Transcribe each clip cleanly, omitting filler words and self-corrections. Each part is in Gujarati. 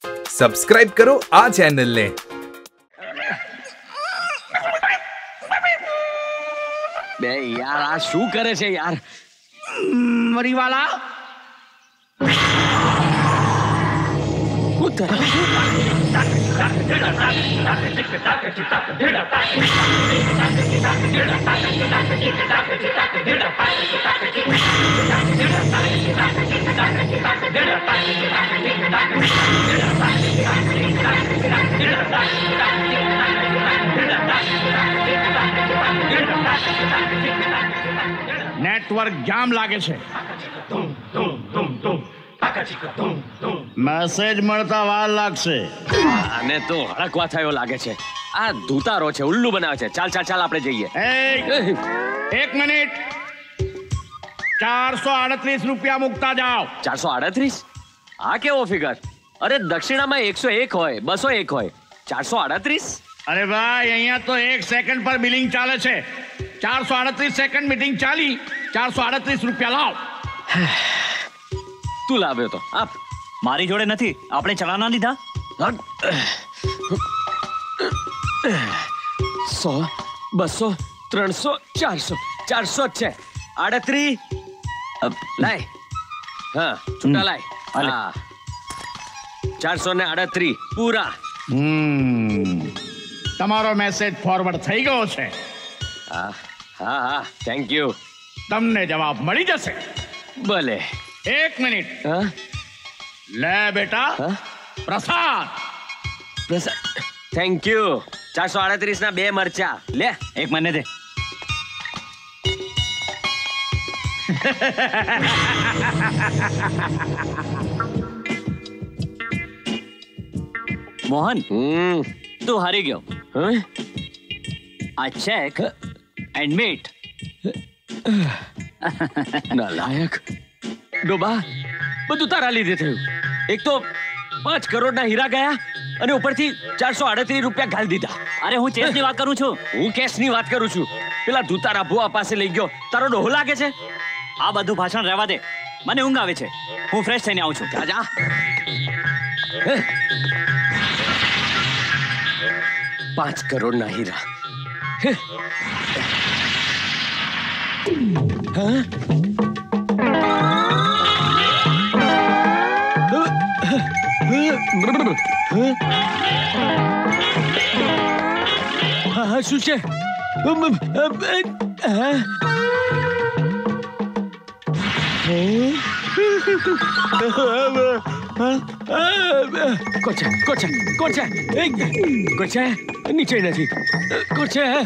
સબસ્ક્રાઇબ કરો આ ચેનલને. બે યાર આ શું કરે છે યાર? મરીવાલા નેટવર્ક જામ લાગે છે. મેસેજ મળતા વાર લાગશે. આને તો હળકવા થયો લાગે છે. આ ધૂતારો છે, ઉલ્લુ બનાવે છે. ચાલ ચાલ ચાલ આપણે જઈએ. એક મિનિટ. 438 રૂપિયા મૂકતા જાઓ. 438? આ કેવો ફિગર? અરે દક્ષિણામાં 101 હોય, 201 હોય. 438? અરે ભાઈ અહીંયા તો 1 સેકન્ડ પર બિલિંગ ચાલે છે. 438 સેકન્ડ મીટિંગ ચાલી. 438 રૂપિયા લાવ. તું લાવ્યો તો આપ. મારી જોડે નથી, આપણે ચલાના લીધા. 100, 200, 300, 400. 400 જ છે. 38 લાય. હા છૂટા લાય. હા 438 પૂરા. તમારો મેસેજ ફોરવર્ડ થઈ ગયો છે. હા હા હા થેન્ક યુ. તમને જવાબ મળી જશે. ભલે. 1 મિનિટ. હા લે બેટા. પ્રસાદ. Thank you. 438 ના 2 મરચા લે. એક મને દે. મોહન તું હારી ગયો. આ ચેક એન્ડ મીટ. નાલાયક ડોબા, બધું તારા લીધે થયું. એક તો 5 કરોડના હીરા ગયા અને ઉપરથી 438 રૂપિયા ઘાલ દીધા. અરે હું ચેસની વાત કરું છું. હું કેશની વાત કરું છું. પેલા ધૂતારા ભુવા પાસે લઈ ગયો. તારો ડોહો લાગે છે. આ બધું ભાષણ રહેવા દે, મને ઊંઘ આવે છે. હું ફ્રેશ થઈને આવું છું. જા. 5 કરોડના હીરા. શું છે? નીચે નથી. કોણ છે?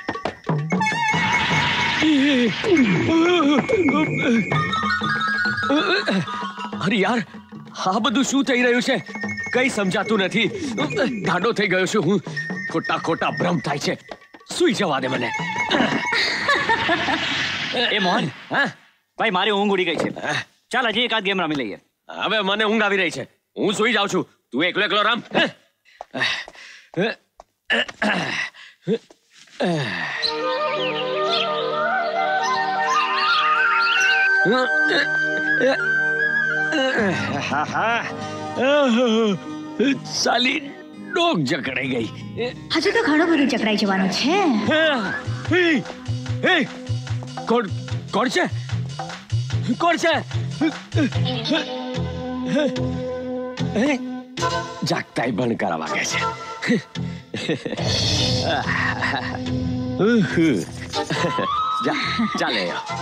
અરે યાર આ બધું શું થઈ રહ્યું છે? કઈ સમજાતું નથી. ગાંડો થઈ ગયો છું હું. ખોટા ખોટા ભ્રમ થાય છે. સુઈ જવા દે મને. એ મોહન, હા ભાઈ મારી ઊંઘ ઉડી ગઈ છે. ચાલ હજી એકાદ ગેમ રમી લઈએ. હવે મને ઊંઘ આવી રહી છે. હું સુઈ જાઉં છું. તું એકલો એકલો રામ. સાલી ડોક જકડાઈ ગઈ. હજુ તો ઘણું બધું જકડાઈ જવાનું છે. કોણ છે? કોણ છે? જાગતાય બંધ કરવા વાગે છે. ચાલે.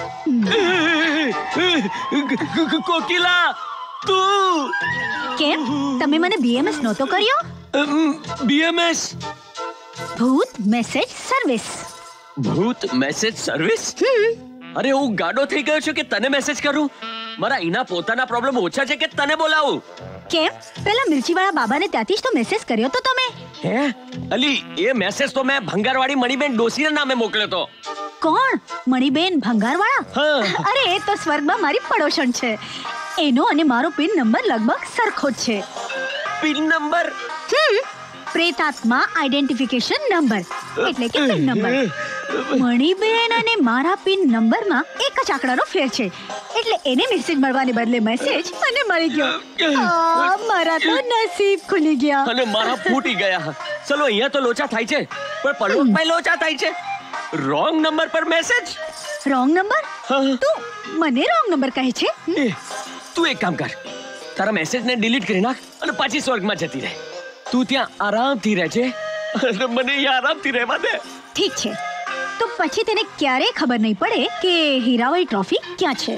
કોકિલા તું કેમ તમે મને બીએમએસ નહોતો કર્યો? બીએમએસ ભૂત મેસેજ સર્વિસ. ભૂત મેસેજ સર્વિસ? અરે હું ગાડો થઈ ગયો છું કે તને મેસેજ કરું? મારા એના પોતાના પ્રોબ્લેમ ઓછા છે કે તને બોલાવું? કેમ પેલા મિર્ચીવાળા બાબાને ત્યાંથી જ તો મેસેજ કર્યો તો તમે. હે અલી, એ મેસેજ તો મેં ભંગારવાળી મણીબેન ડોસીના નામે મોકલ્યો તો. કોણ? મણીબેન ભંગારવાળા? અરે એ તો સ્વર્ગમાં મારી પડોશણ છે. એનો અને મારો પિન નંબર લગભગ સરખો જ છે. PIN number? પ્રેતાત્મા આઈડેન્ટિફિકેશન નંબર એટલે કે પિન નંબર. મણીબેન અને મારા પિન નંબરમાં એક જ આંકડાનો ફેર છે, એટલે એને મેસેજ મળવાને બદલે મેસેજ મને મળી ગયો. મારા તો નસીબ ખુલી ગયા. અને મારા ફૂટી ગયા. ચલો અહીંયા તો લોચા થાય છે, પણ પલોટમાં લોચા થાય છે. રોંગ નંબર પર મેસેજ. Wrong number? તું મને રોંગ નંબર કહે છે? તું એક કામ કર, તારા મેસેજને ડિલીટ કરી નાખ અને પાછી સ્વર્ગમાં જતી રહે. તું ત્યાં આરામથી રહેજે અને મને અહીંયા આરામથી રહેવા દે. ઠીક છે, તો પછી તેને ક્યારે ખબર નહીં પડે કે હીરાવાળી ટ્રોફી ક્યાં છે.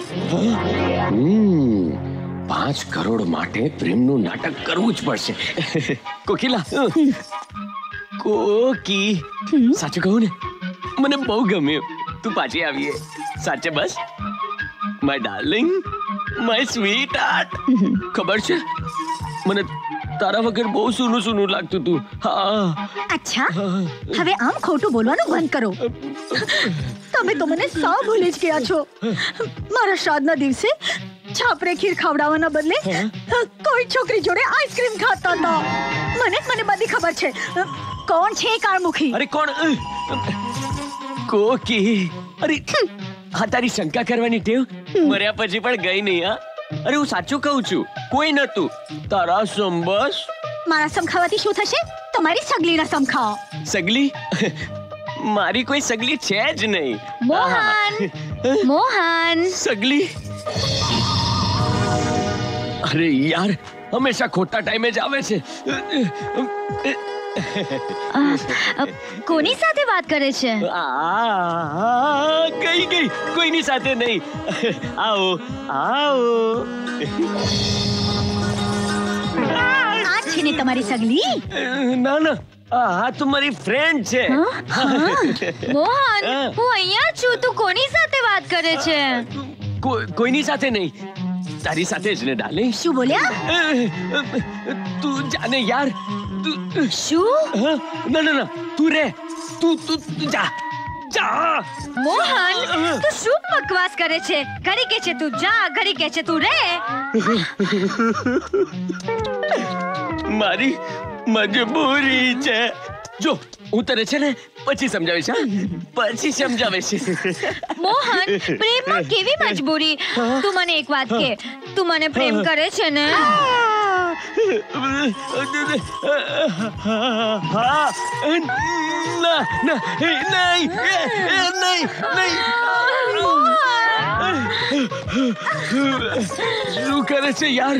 5 કરોડ માટે પ્રેમનું નાટક કરવું જ પડશે. કોકિલા, કોકી, સાચું કહું ને, મને બહુ ગમ્યું તું પાછી આવીએ. સાચે બસ my darling, my sweetheart. ખબર છે મને તારા વગર બહુ સૂનું સૂનું લાગતું હતું. હા. અચ્છા, હવે આમ ખોટું બોલવાનું બંધ કરો. તમે તો મને સાવ ભૂલી જ ગયા છો. મારા શ્રાદ્ધના દિવસે છાપરે ખીર ખાવડાવવાના બદલે કોઈ છોકરી જોડે આઈસ્ક્રીમ ખાતા હતા. મને બધી ખબર છે. કોણ છે કાળમુખી? અરે કોણ? કોકી. અરે હા, તારી શંકા કરવાની ટેવ મર્યા પછી પણ ગઈ નહીં. હા, અરે હું સાચું કહું છું, કોઈ નતું. તારા સંબસ. મારા સમ ખાવાથી શું થશે? તમારી સગલીના સમ ખાઓ. સગલી? મારી કોઈ સગલી છે જ નહીં. મોહન, મોહન. સગલી? અરે યાર, હંમેશા ખોટા ટાઈમે જ આવે છે. કોની સાથે વાત કરે છે? ગઈ કોઈની સાથે નહીં. આવો આવો. આ છે ને તમારી સગલી? ના ના, હા તું મારી ફ્રેન્ડ છે. મોહન, હું અહીંયા છું. તું કોની સાથે વાત કરે છે? કોઈની સાથે નહીં, તારી સાથે જ ને ડાર્લિંગ. શું બોલ્યા? તું જાને યાર. શું? ના ના ના, તું રે. તું જા જા. મોહન, તું શું બકવાસ કરે છે? ઘડી કે છે તું જા, ઘડી કે છે તું રે. મારી મજબૂરી છે. જો હું તને છે ને પછી સમજાવીશ. હા, પછી સમજાવીશ. મોહન, પ્રેમમાં કેવી મજબૂરી? તું મને એક વાત કે, તું મને પ્રેમ કરે છે ને? ના ના, નહીં શું કરે છે યાર?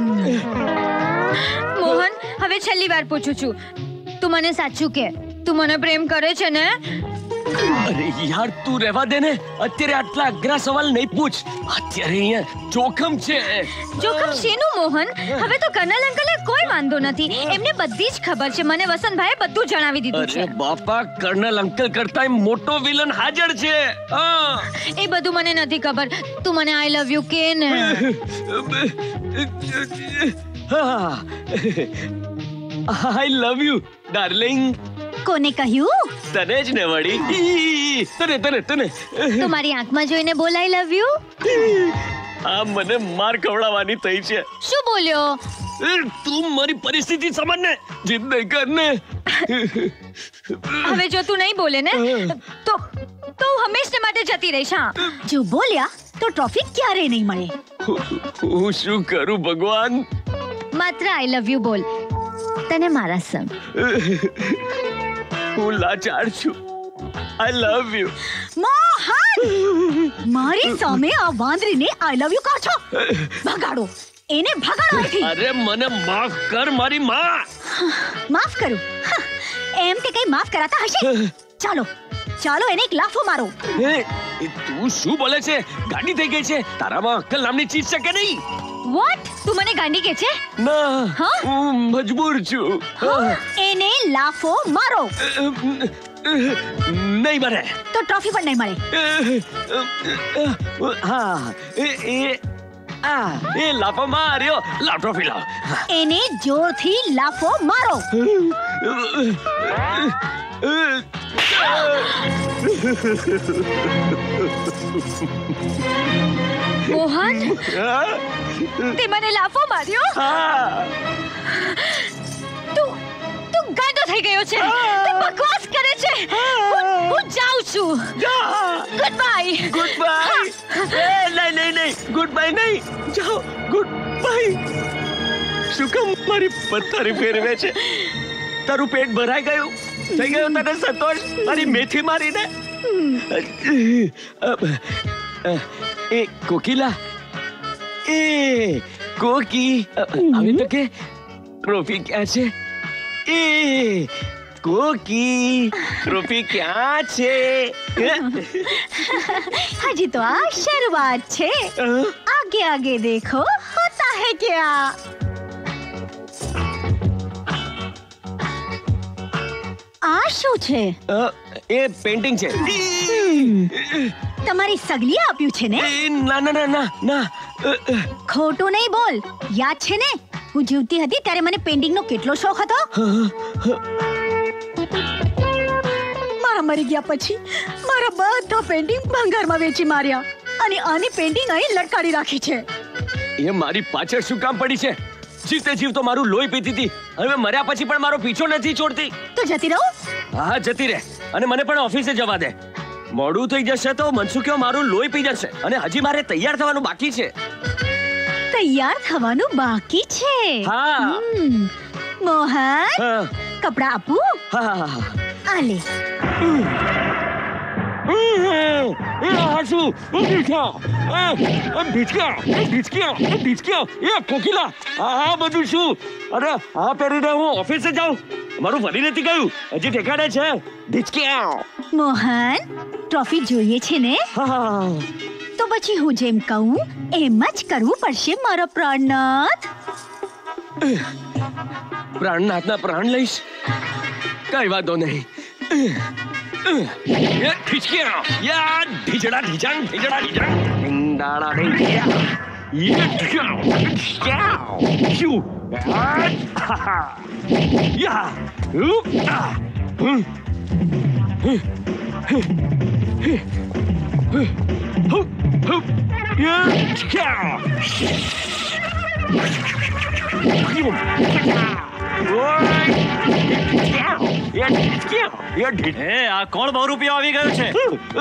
મોહન, હવે છેલ્લી વાર પૂછું છું, તું મને સાચું કે, તું મને પ્રેમ કરે છે ને? અરે યાર, તું રહેવા દે ને. અત્યારે આટલા અઘરા સવાલ નહીં પૂછ. અત્યારે અહીંયા જોખમ છે. જોખમ શેનું મોહન? હવે તો કર્નલ અંકલને કોઈ વાંધો નથી. એમને બધી જ ખબર છે. મને વસંતભાઈએ બધું જણાવી દીધું છે. અરે બાપા, કર્નલ અંકલ કરતા મોટો વિલન હાજર છે. એ બધું મને નથી ખબર. તું મને આઈ લવ યુ કે ને? I love you darling. કોને કહ્યું? તને જ ને વળી. તને તમારી આંખમાં જોઈને બોલ આઈ લવ યુ. આ મને માર ખવડાવવાની થઈ છે. શું બોલ્યો? તું મારી પરિસ્થિતિ સમજ ને. જીદ નહીં કર ને. હવે જો તું નહીં બોલે ને તો હંમેશા માટે જતી રહીશ. હા, જો બોલ્યા તો ટ્રોફી ક્યારે નહીં મળે. હું શું કરું ભગવાન? માત્ર આઈ લવ યુ બોલ, તને મારા સંગ. હું લાચાર છું. આઈ લવ યુ. મોહન, મારી સામે આ વાંદરીને આઈ લવ યુ કહો છો? ભગાડો એને, ભગાડો અહીંથી. અરે મને માફ કર મારી માં. માફ કરું? એમ કે કઈ માફ કરાતા હશે? ચાલો ચાલો, એને એક લાફો મારો. તું શું બોલે છે? ગાંડી થઈ ગઈ છે? તારામાં અક્કલ નામની ચીજ છે કે નહીં? વોટ? તું મને ગાંડી કે છે? ના, હું મજબૂર છું. એને લાફો મારો. નહીં મળે તો ટ્રોફી પણ નહીં મળે. હા, એ લાફો માર્યો. લાવ ટ્રોફી લાવ. એને જોરથી લાફો મારો. મોહન, તે મને લાફો માર્યો? તું ગાંડો થઈ ગયો છે. તું બકવાસ કરે છે. હું જાઉં છું. છું. Goodbye. Goodbye. નહીં નહીં નહીં, ગુડ બાય નહીં. જાઓ, ગુડ બાય. શું કામ મારી પથ્થરી ફેરવે છે? તારું પેટ ભરાઈ ગયું? થઈ ગયો તને સંતોષ મારી મેથી મારીને? એ કોકિલા, એ કોકી, હવે તો કે ટ્રોફી ક્યાં છે? એ કોકી, ટ્રોફી ક્યાં છે? હજી તો આ શરૂઆત છે. આગે આગે દેખો હોતા હૈ ક્યા. આ શું છે? એ પેઇન્ટિંગ છે. તમારી સગલીએ આપ્યું છે ને? ના ના ના ના ના, ખોટું નહીં બોલ. યાદ છે ને હું જીવતી હતી ત્યારે મને પેઇન્ટિંગનો કેટલો શોખ હતો. મારા મરી ગયા પછી મારા બધા પેઇન્ટિંગ ભંગારમાં વેચી માર્યા અને આની પેઇન્ટિંગ અહીં લટકાડી રાખી છે. એ મારી પાછળ શું કામ પડી છે? જીવતે જીવતો મારું લોહી પીતી હતી, હવે મર્યા પછી પણ મારો પીછો નથી છોડતી. તો જતી રહું? હા જતી રહે, અને મને પણ ઓફિસે જવા દે. મોડું થઈ જશે તો મનસુખિયો મારું લોહી પી જશે, અને હજી મારે તૈયાર થવાનું બાકી છે. તૈયાર થવાનું બાકી છે? હા. મોહન, હા કપડા આપું? હા હા. આ લે. બધું શું? અરે આ પહેરીને હું ઓફિસે જાઉં? મારું વળી નથી ગયું, હજી ઠેકાણે છે. મોહન, ટ્રોફી જોઈએ છે ને? તો પછી હું જેમ કહું એમ જ કરવું પડશે મારો પ્રાણનાથ. પ્રાણનાથના પ્રાણ લઈશ? કઈ વાંધો નહીં. આ કોણ બહુ રૂપિયા આવી ગયો છે?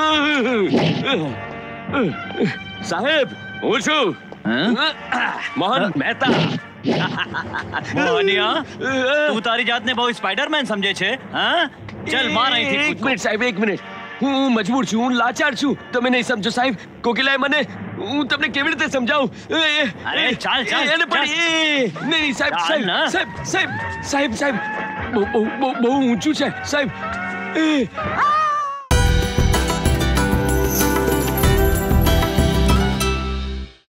સાહેબ હું છું મોહન મહેતા. મોહનિયા, તું તારી જાતને બહુ સ્પાઈડરમેન સમજે છે? હા, ચલ માર અહીંથી. એક મિનિટ સાહેબ, એક મિનિટ. હું મજબૂર છું, હું લાચાર છું. તમે નહીં સમજો સાહેબ. કોકિલાએ મને, હું તમને કેવી રીતે સમજાવું? અરે ચાલ ચાલ. એને પણ નહીં સાહેબ, ચાલ સાહેબ ને. સાહેબ સાહેબ સાહેબ સાહેબ બહુ ઊંચું છે સાહેબ.